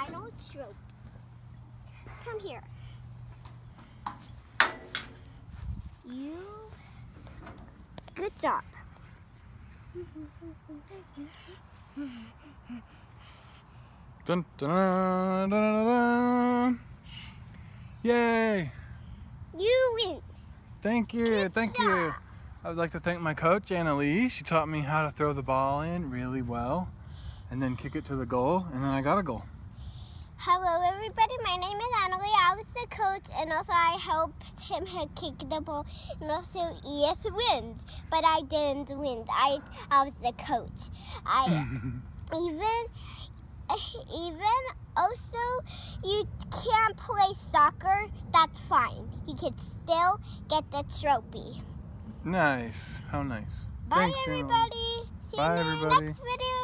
final trophy. Come here. Good job. Dun, dun, dun, dun, dun. Yay! You win. Thank you, thank you. job. I would like to thank my coach, Anna Lee. She taught me how to throw the ball in really well and then kick it to the goal, and then I got a goal. Hello, everybody. My name is Annalie. I was the coach, and also I helped him kick the ball, and also ES wins. But I didn't win. I was the coach. Even also, you can't play soccer. That's fine. You can still get the trophy. Nice. How nice. Bye, Thanks, everybody. See Bye, you in the everybody. next video.